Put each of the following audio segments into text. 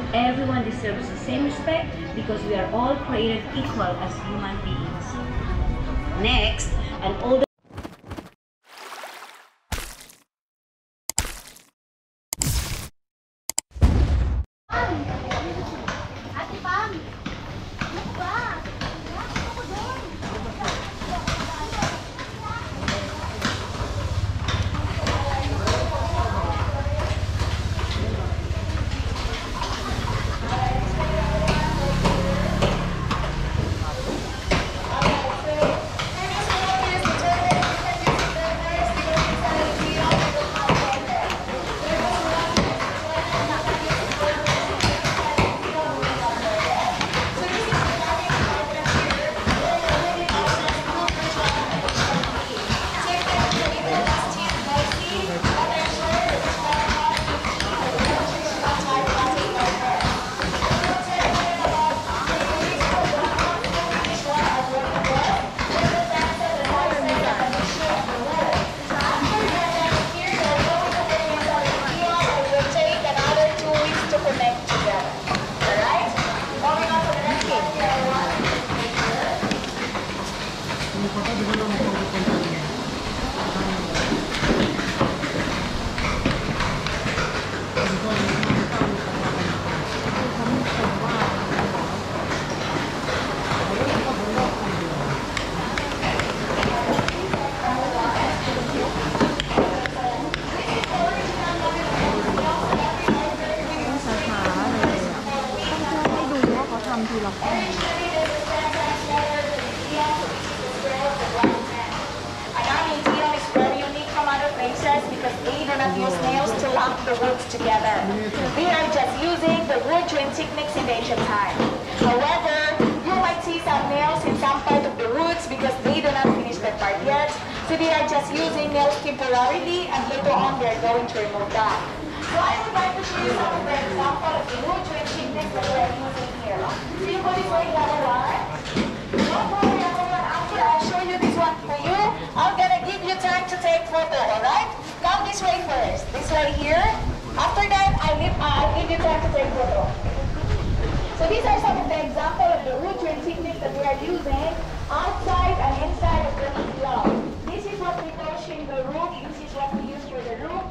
Everyone deserves the same respect because we are all created equal as human beings. Next, an older because they do not use nails to lock the roots together. They are just using the wood drilling techniques in the ancient time. However, you might see some nails in some part of the roots because they do not finish that part yet. So they are just using nails temporarily and later on they are going to remove that. So I would like to show you some of the example of the wood drilling techniques that we are using here. So you go this way, level one. Don't worry, level one. After I show you this one for you, I'm gonna give you time to take photo, alright? Come this way first. This way here. After that, I'll give you time to take photo. So these are some of the examples of the wood drilling techniques that we are using outside and inside of the club. This is what we call shingle roof. This is what we use for the roof.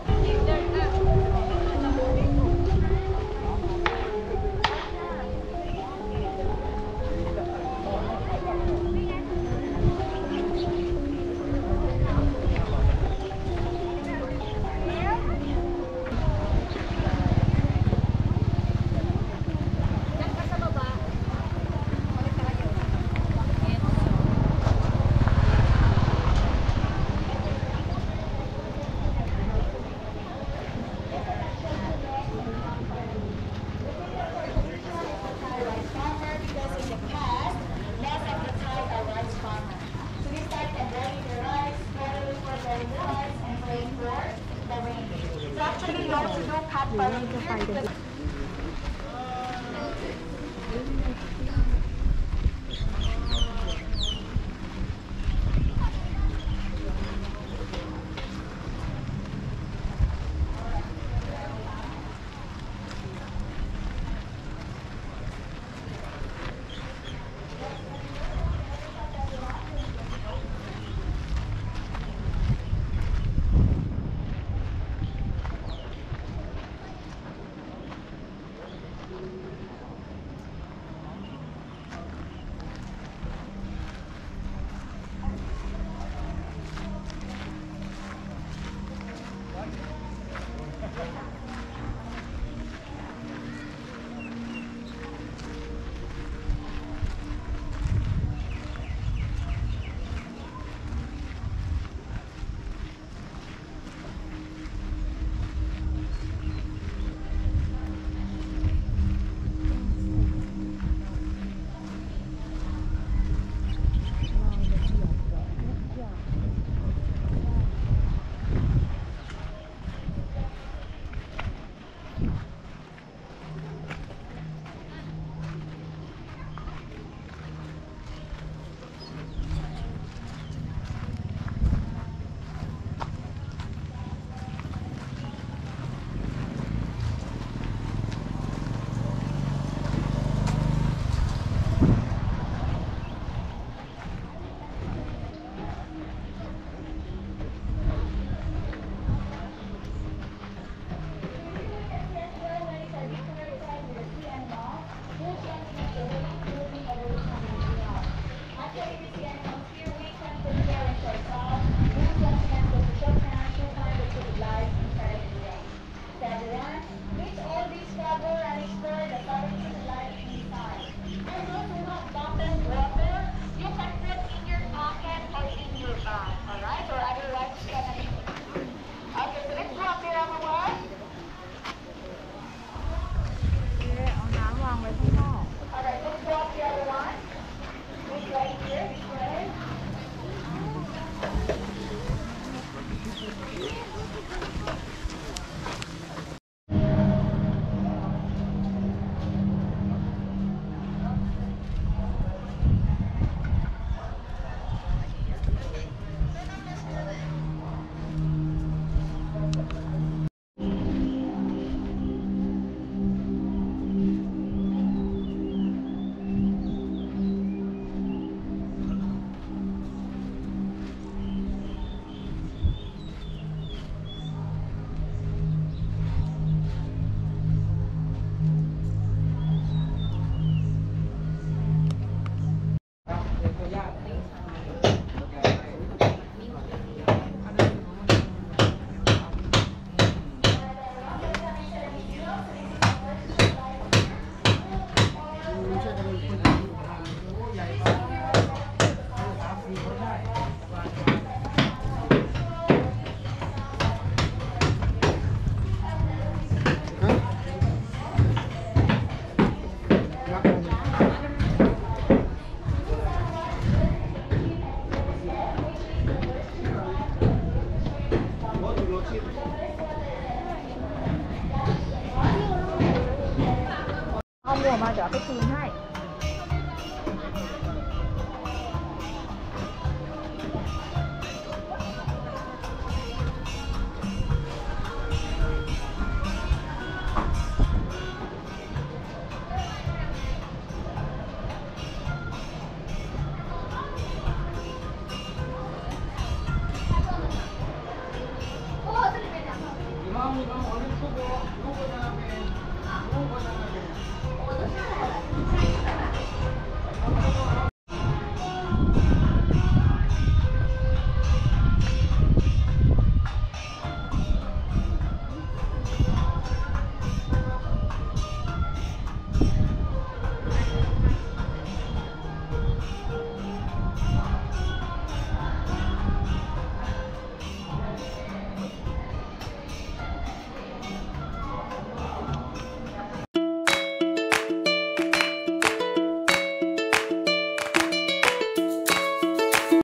ออกมาเดี๋ยวเอาไปคืนให้